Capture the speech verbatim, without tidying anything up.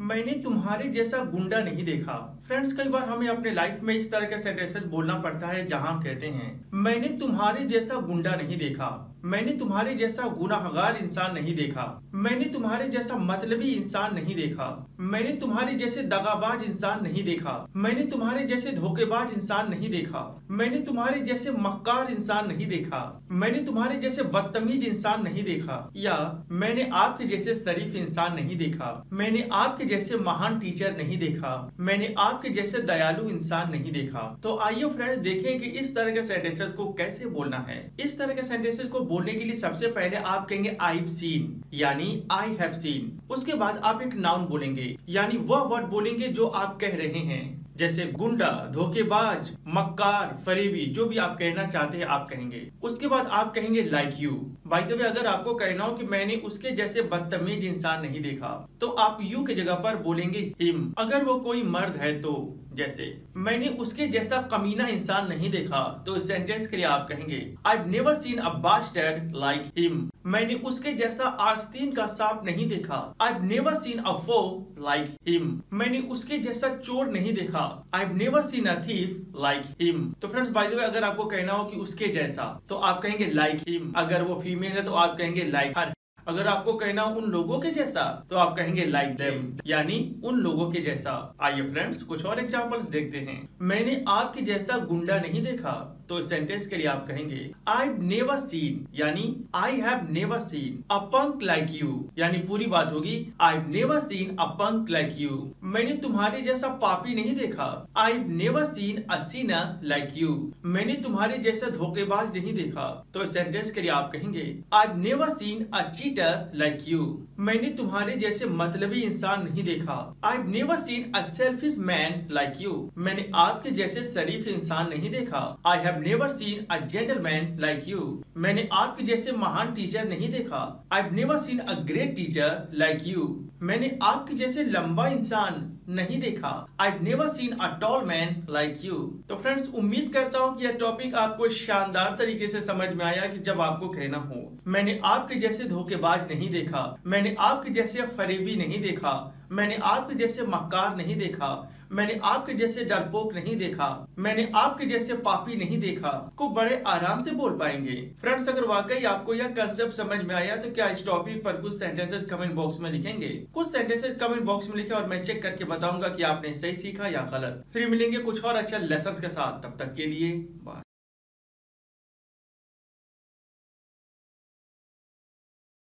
मैंने तुम्हारे जैसा गुंडा नहीं देखा। फ्रेंड्स, कई बार हमें अपने लाइफ में इस तरह के सेंटेंसेस बोलना पड़ता है जहां हम कहते हैं मैंने तुम्हारे जैसा गुंडा नहीं देखा, मैंने तुम्हारे जैसा गुनाहगार इंसान नहीं देखा, मैंने तुम्हारे जैसा मतलबी इंसान नहीं देखा, मैंने तुम्हारे जैसे दगाबाज इंसान नहीं देखा, मैंने तुम्हारे जैसे धोखेबाज इंसान नहीं देखा, मैंने तुम्हारे जैसे मक्कार इंसान नहीं देखा, मैंने तुम्हारे जैसे बदतमीज इंसान नहीं देखा, या मैंने आपके जैसे शरीफ इंसान नहीं देखा, मैंने आपके जैसे महान टीचर नहीं देखा, मैंने आपके जैसे दयालु इंसान नहीं देखा। तो आइए फ्रेंड्स देखें कि इस तरह के सेंटेंसेस को कैसे बोलना है। इस तरह के सेंटेंसेस को बोलने के लिए सबसे पहले आप कहेंगे आई हैव सीन, यानी आई हैव सीन। उसके बाद आप एक नाउन बोलेंगे, यानी वह वर्ड बोलेंगे जो आप कह रहे हैं, जैसे गुंडा, धोखेबाज, मक्कार, फरेबी, जो भी आप कहना चाहते हैं आप कहेंगे। उसके बाद आप कहेंगे like you. By the way, अगर आपको कहना हो कि मैंने उसके जैसे बदतमीज इंसान नहीं देखा, तो आप यू की जगह पर बोलेंगे हिम। अगर वो कोई मर्द है तो, जैसे मैंने उसके जैसा कमीना इंसान नहीं देखा, तो इस सेंटेंस के लिए आप कहेंगे I've never seen a bastard like him। मैंने उसके जैसा आस्तीन का सांप नहीं देखा। I've never seen a fool like him। मैंने उसके जैसा चोर नहीं देखा। I've never seen a thief like him। तो फ्रेंड्स, बाय द वे, अगर आपको कहना हो कि उसके जैसा, तो आप कहेंगे like him। अगर वो फीमेल है तो आप कहेंगे like her। अगर आपको कहना हो उन लोगों के जैसा, तो आप कहेंगे लाइक देम, यानी उन लोगों के जैसा। आइए फ्रेंड्स कुछ और एग्जांपल्स देखते हैं। मैंने आपके जैसा गुंडा नहीं देखा, तो इस सेंटेंस के लिए आप कहेंगे आई नेवर सीन, यानी I have never seen a punk like you, यानी पूरी बात होगी I never seen a punk like you. मैंने तुम्हारे जैसा पापी नहीं देखा। I never seen a sinner like you. मैंने तुम्हारे जैसा धोखेबाज नहीं देखा, तो इस सेंटेंस के लिए आप कहेंगे I never seen a cheater like you. मैंने तुम्हारे जैसे मतलबी इंसान नहीं देखा। I never seen a selfish man like you. मैंने आपके जैसे शरीफ इंसान नहीं देखा। I have never seen a gentleman like you. मैंने आपके जैसे महान टीचर नहीं देखा। I have never seen a great teacher like you. मैंने आपके जैसे लंबा इंसान नहीं देखा। I have never seen a tall man like you. तो फ्रेंड्स, उम्मीद करता हूँ कि यह टॉपिक आपको शानदार तरीके से समझ में आया कि जब आपको कहना हो मैंने आपके जैसे धोखेबाज नहीं देखा, मैंने आपके जैसे फरेबी नहीं देखा, मैंने आपके जैसे मक्कार नहीं देखा, मैंने आपके जैसे डरपोक नहीं देखा, मैंने आपके जैसे पापी नहीं देखा, को बड़े आराम से बोल पाएंगे। फ्रेंड्स, अगर वाकई आपको यह कंसेप्ट समझ में आया तो क्या इस टॉपिक पर कुछ सेंटेंसेस कमेंट बॉक्स में लिखेंगे? कुछ सेंटेंसेस कमेंट बॉक्स में लिखे और मैं चेक करके बताऊंगा कि आपने सही सीखा या गलत। फिर मिलेंगे कुछ और अच्छे लेसन्स के साथ, तब तक के लिए बाय।